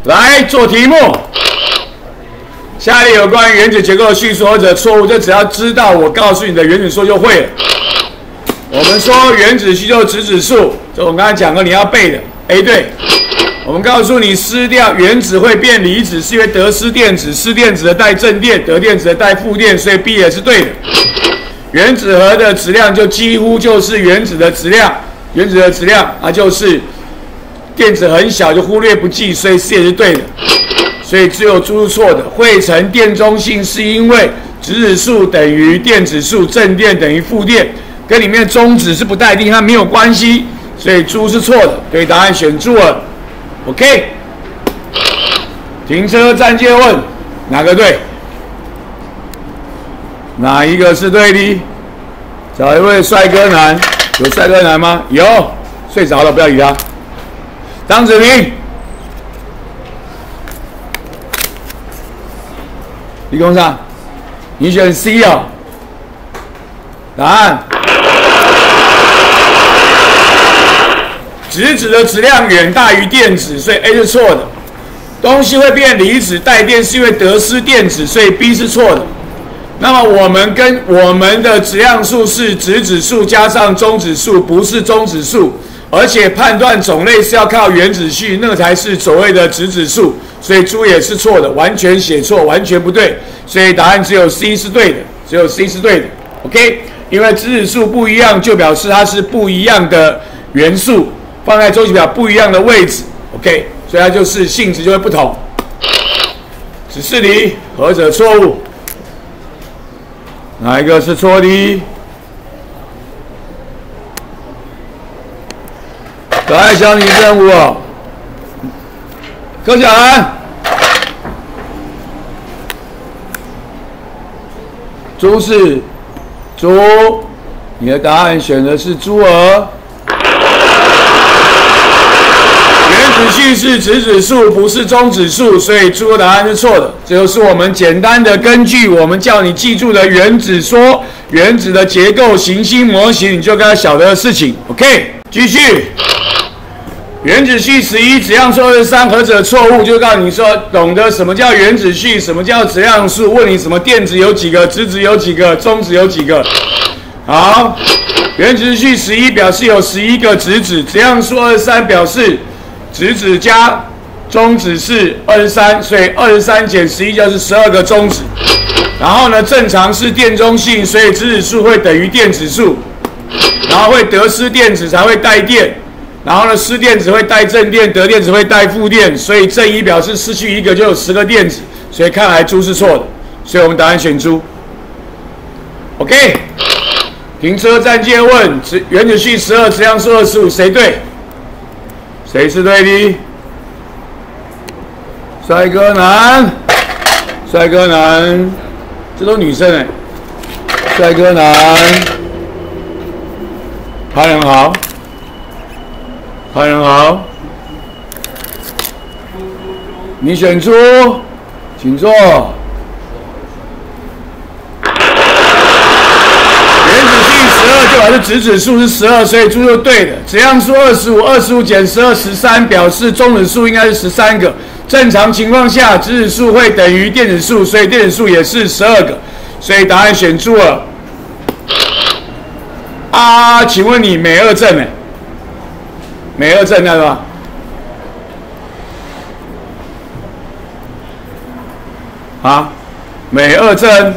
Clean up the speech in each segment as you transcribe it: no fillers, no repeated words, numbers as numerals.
来做题目。下列有关原子结构的叙述或者错误，这只要知道我告诉你的原子说就会了。我们说原子序就是质子数，这我刚才讲过，你要背的。A 对。我们告诉你，失掉原子会变离子，是因为得失电子，失电子的带正电，得电子的带负电，所以 B 也是对的。原子核的质量就几乎就是原子的质量，原子的质量啊就是电子很小就忽略不计，所以 C 也是对的。所以只有猪是错的。汇成电中性是因为质子数等于电子数，正电等于负电，跟里面的中子是不待定，它没有关系，所以猪是错的。所以答案选猪了。OK。停车暂借问，哪个对？哪一个是对的？找一位帅哥男，有帅哥男吗？有，睡着了，不要理他。张子明，李工上，你选 C 哦。答案：质子的质量远大于电子，所以 A 是错的。东西会变离子带电是因为得失电子，所以 B 是错的。那么我们的质量数是质子数加上中子数，不是中子数，而且判断种类是要靠原子序，那个才是所谓的质子数，所以猪也是错的，完全写错，完全不对，所以答案只有 C 是对的，只有 C 是对的 ，OK？ 因为质子数不一样，就表示它是不一样的元素，放在周期表不一样的位置 ，OK？ 所以它就是性质就会不同。指示题，何者错误？哪一个是错的？可爱小女生物哦，柯小兰，猪是猪，你的答案选的是猪儿。原子序是质子数，不是中子数，所以猪的答案是错的。这就是我们简单的根据我们叫你记住的原子说、原子的结构、行星模型，你就该晓得的事情。OK， 继续。原子序11，质量数23，何者错误？就告诉你说，懂得什么叫原子序，什么叫质量数，问你什么电子有几个，质子有几个，中子有几个。好，原子序11表示有11个质子，质量数23表示质子加中子是23，所以23减11就是12个中子。然后呢，正常是电中性，所以质子数会等于电子数，然后会得失电子才会带电，然后呢，失电子会带正电，得电子会带负电，所以正一表示失去一个就有10个电子，所以看来猪是错的，所以我们答案选猪。OK， 停车暂借问，原子序12，质量数25，谁对？谁是对的？帅哥男，帅哥男，这都女生哎。帅哥男，拍人好，拍人好。你选出，请坐。就表示质子数是12，所以猪就对的。质量数25，25减12 13，表示中子数应该是13个。正常情况下，质子数会等于电子数，所以电子数也是12个。所以答案选猪了。啊，请问你美二正哎？美二正对吧？啊，美二正。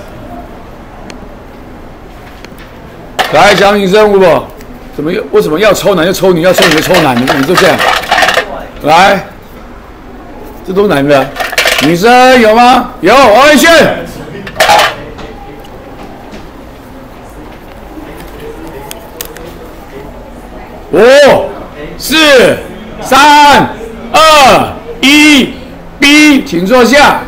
可爱小女生，不？怎么又为什么要抽男就抽女，要抽女就抽男？你就这样？来，这都男的，女生有吗？有，王文轩。5、4、3、2、1 ，B， 请坐下。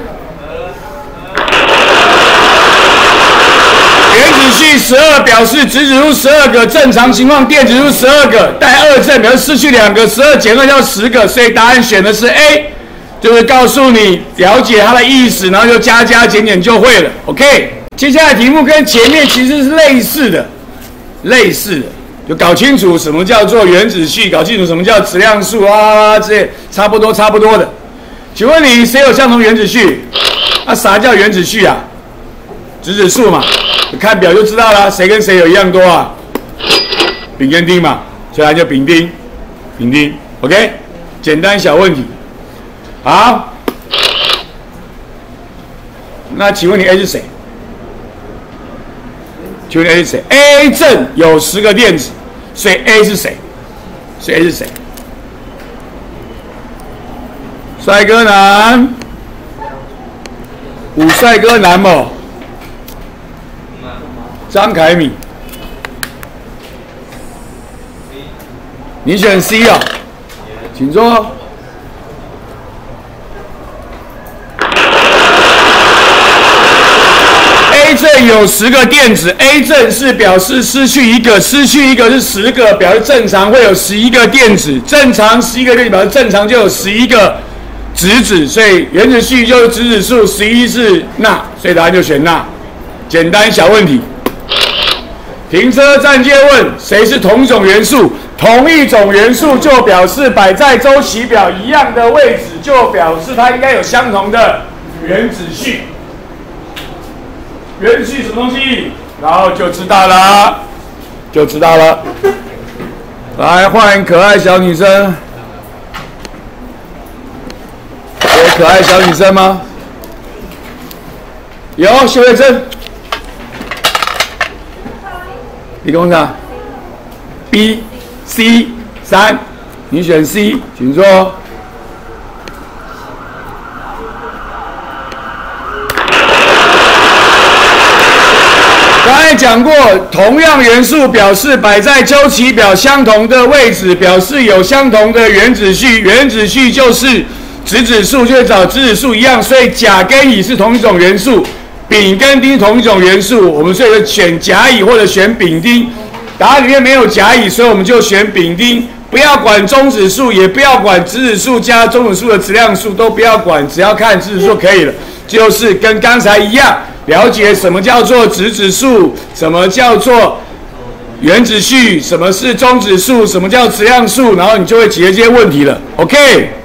序12表示质子数12个，正常情况电子数12个，带二正表示失去2个，12减2叫10个，所以答案选的是 A， 就是告诉你了解它的意思，然后就加加减减就会了。OK， 接下来题目跟前面其实是类似的，就搞清楚什么叫做原子序，搞清楚什么叫质量数啊，这些差不多的。 请问你谁有相同原子序？那啥叫原子序啊？质子数嘛，你看表就知道了，谁跟谁有一样多啊？丙跟丁嘛，所以它就丙丁，丙丁 ，OK， 简单小问题。好，那请问你 A 是谁？请问 A 是谁 ？A 正有10个电子，所以 A 是谁？所以 A 是谁？帅哥男，武帅哥男某，张凯敏，你选 C 啊？请坐。A 正有10个电子 ，A 正是表示失去一个，失去一个是10个，表示正常会有11个电子，正常11个电子表示正常就有11个质子，所以原子序就是质子数，11是钠，所以答案就选钠。简单小问题。停车暂借问，谁是同一种元素？同一种元素就表示摆在周期表一样的位置，就表示它应该有相同的原子序。原子序什么东西？然后就知道了，就知道了。来换可爱小女生，有可爱小女生吗？有，谢慧珍。理工厂 B、C、3，你选 C， 请坐。刚才讲过，同样元素表示摆在周期表相同的位置，表示有相同的原子序。原子序就是质子数，就会找质子数一样，所以甲跟乙是同一种元素。丙跟丁同一种元素，我们所以就选甲乙或者选丙丁。答案里面没有甲乙，所以我们就选丙丁。不要管中子数，也不要管质子数加中子数的质量数，都不要管，只要看质子数可以了。就是跟刚才一样，了解什么叫做质子数，什么叫做原子序，什么是中子数，什么叫质量数，然后你就会解决这些问题了。OK。